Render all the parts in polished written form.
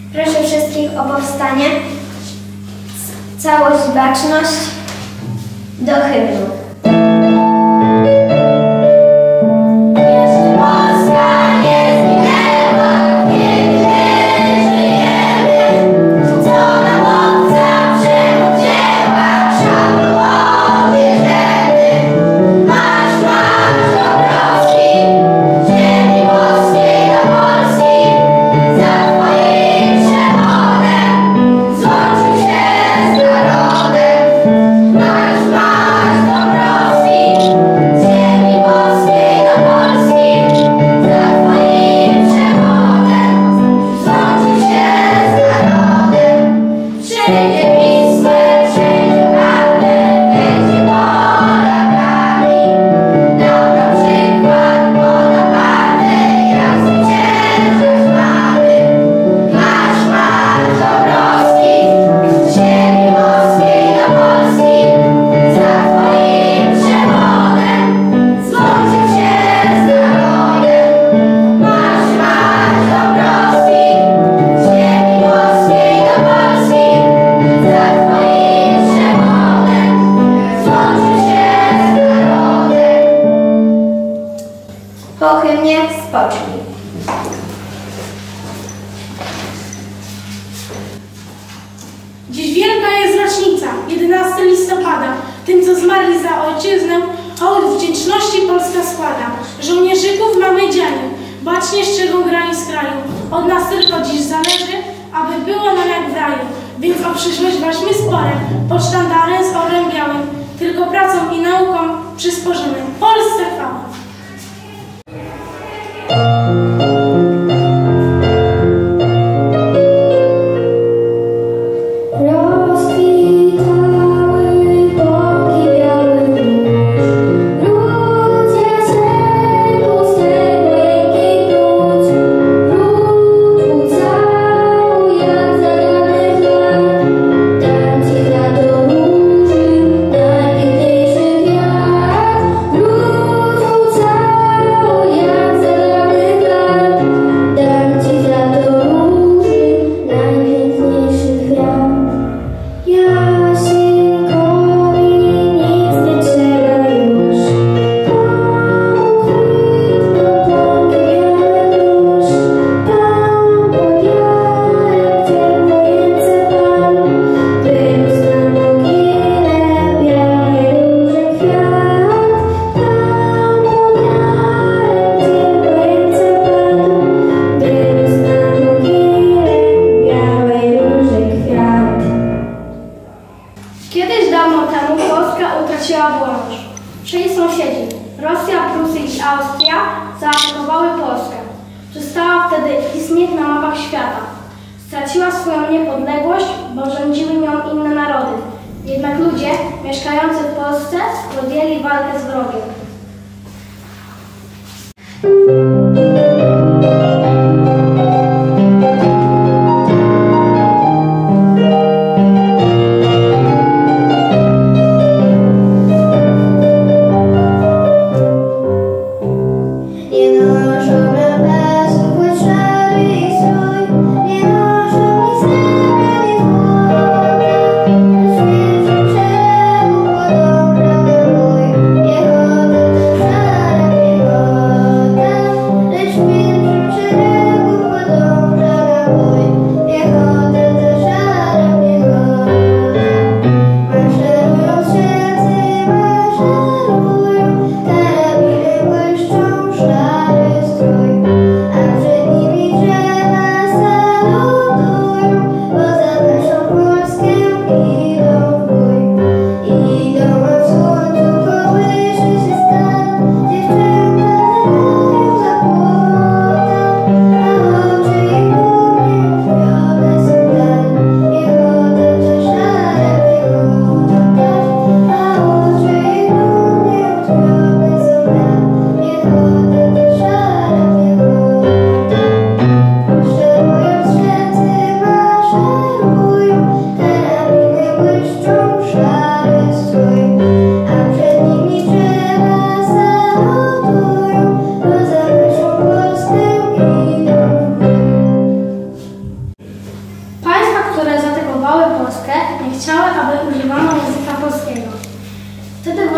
Proszę wszystkich o powstanie. Całość i baczność do hymnu. Po hymnie spocznij. Dziś wielka jest rocznica, 11 listopada. Tym, co zmarli za ojczyznę, hołd wdzięczności Polska składa. Żołnierzyków mamy dzielny, bacznie strzegą granic kraju. Od nas tylko dziś zależy, aby było nam jak w raju. Więc o przyszłość walczmy sporem, pod sztandarem z orłem białym. Tylko pracą i nauką przysporzymy Polsce chwałę. Kiedyś dawno temu Polska utraciła wolność. Trzej sąsiedzi, Rosja, Prusy i Austria, zaatakowały Polskę. Przestała wtedy istnieć na mapach świata. Straciła swoją niepodległość, bo rządziły nią inne narody. Jednak ludzie mieszkający w Polsce podjęli walkę z wrogiem.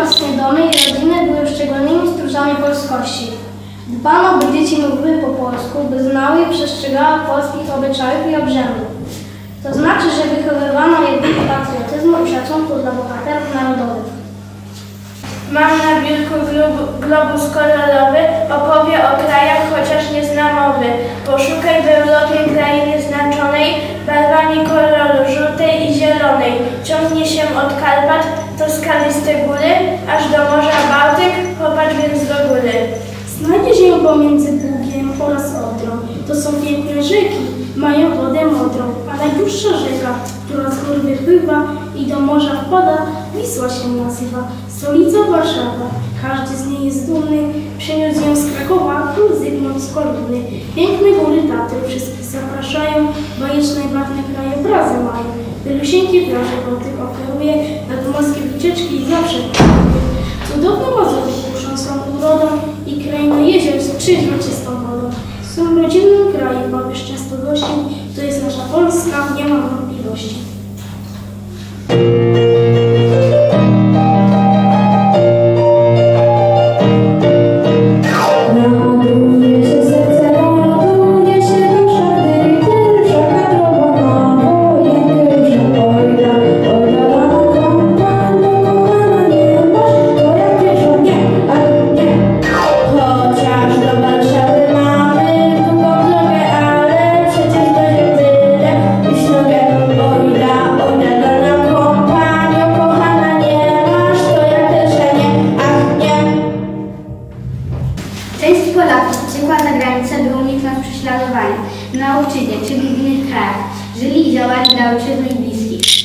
własne domy i rodziny były szczególnymi stróżami polskości. Dbano, by dzieci mówiły po polsku, by znały i przestrzegały polskich obyczajów i obrzędów. To znaczy, że wychowywano je w duchu patriotyzmu i szacunku dla bohaterów narodowych. Mam na biurku globus kolorowy, opowie o krajach, chociaż nie zna mowy. Poszukaj w Europie krainy znaczonej barwami koloru żółtej i zielonej. Ciągnie się od Karpat to skaliste góry, aż do Morza Bałtyk, popatrz więc do góry. Znajdziesz ją pomiędzy Bugiem oraz Odrą. To są piękne rzeki, mają wodę modrą, a najdłuższa rzeka, która z gór wypływa i do morza wpada, Wisła się nazywa, stolica Warszawa. Każdy z niej jest dumny, przyniósł ją z Krakowa król Zygmunt z Kolumny. Piękne góry Tatry wszystkich zapraszają, bajeczne barwne krajobrazy mają. Wylusieńkie plaże Bałtyk oferuje, nadmorskie wycieczki zawsze proponuje. Cudowne Mazury kuszą swą urodą i kraina jezior z przeźroczystą wodą. Są rodzinnym krajem, papież często gościł, to jest nasza Polska, nie ma wątpliwości. Część Polaków uciekła za granicę, by uniknąć prześladowania. Na ojczyźnie, czyli w innych krajach, żyli i działali dla ojczyzny i bliskich.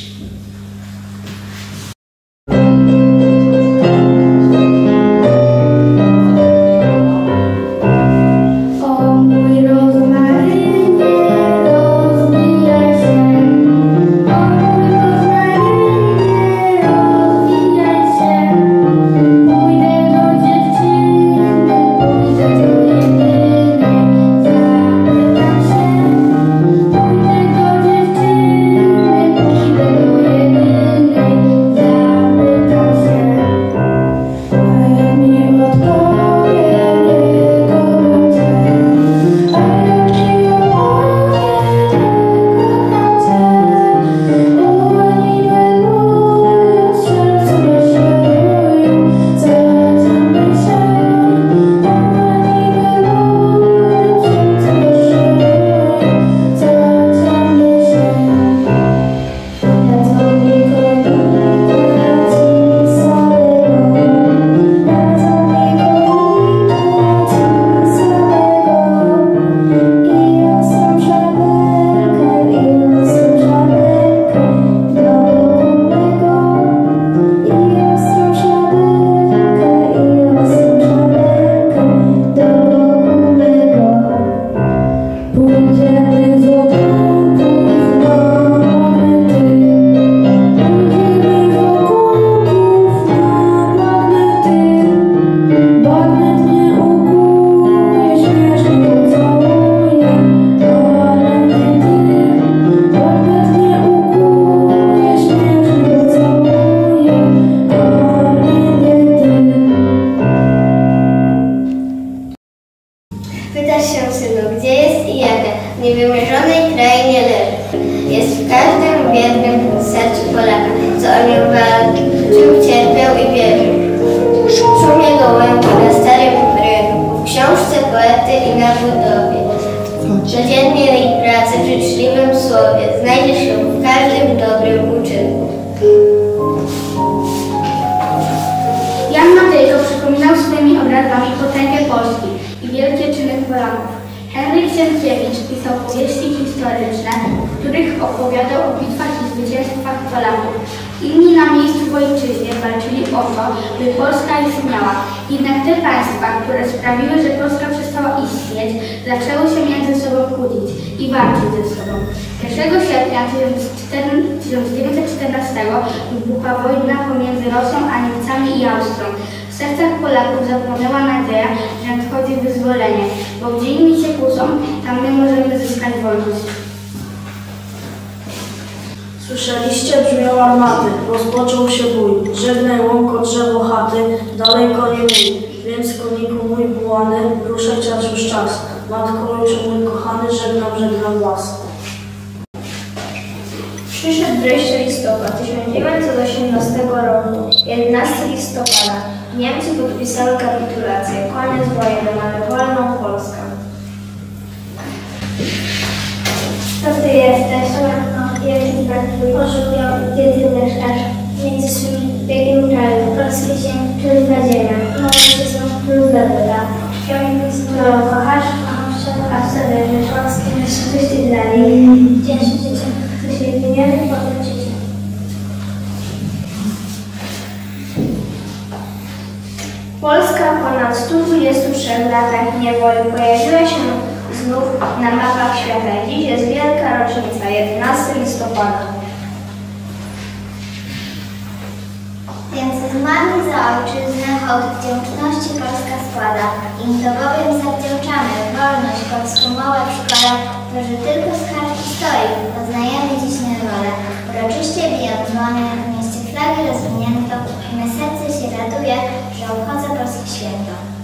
Pytasz się, synu, gdzie jest i jaka w niewymierzonej krainie leży. Jest w każdym biednym sercu Polaka, co o nią walczył, cierpiał i wierzył. Szumie gołębi na starym rynku, w książce poety i na budowie. W codziennej pracy, w życzliwym słowie, znajdziesz ją w każdym dobrym uczynku. Jan Matejko przypominał swoimi obrazami potęgę Polski i wielkie czyny Polaków. Henryk Sienkiewicz pisał powieści historyczne, w których opowiadał o bitwach i zwycięstwach Polaków. Inni na miejscu w ojczyźnie walczyli o to, by Polska istniała. Jednak te państwa, które sprawiły, że Polska przestała istnieć, zaczęły się między sobą kłócić i walczyć ze sobą. 1 sierpnia 1914 wybuchła wojna pomiędzy Rosją a Niemcami i Austrią. W sercach Polaków zapłonęła nadzieja, że nadchodzi wyzwolenie, bo gdzie inni się kłócą, tam my możemy zyskać wolność. Słyszeliście, brzmią armaty, rozpoczął się bój. Żegnaj łąko drzewo chaty, dalej konie mój. Więc koniku mój błany, ruszaj czas już czas. Matko ojcze mój kochany, żegnam was. Przyszedł wreszcie listopad 1918 roku, 11 listopada. Niemcy podpisały kapitulację. Koniec wojny, mamy wolną Polskę. To ty jesteś, jaki brak twój pożył, gdzie ty mieszkasz, między swym biegiem kraju, polskiej ziemi, czerwna ziemia, moje są ludowe, którą kochasz, a w sobie rzeczowskie, wyższy dla niej, cięższy dziecię, chcesz jej wymiany, potem dziecię. Polska ponad 123 latach niewoli pojawiła się znów na mapach świata. Dziś jest wielka rocznica, 11 listopada. Więc zmarli za ojczyznę hołd wdzięczności Polska składa. Im to bowiem zawdzięczamy wolność polską małe w szkole, to że tylko z kart historii poznajemy dziś rolę. Uroczyście biją dzwony, w mieście flagi rozwinięto i me serce się raduje, że obchodzę polskie święto.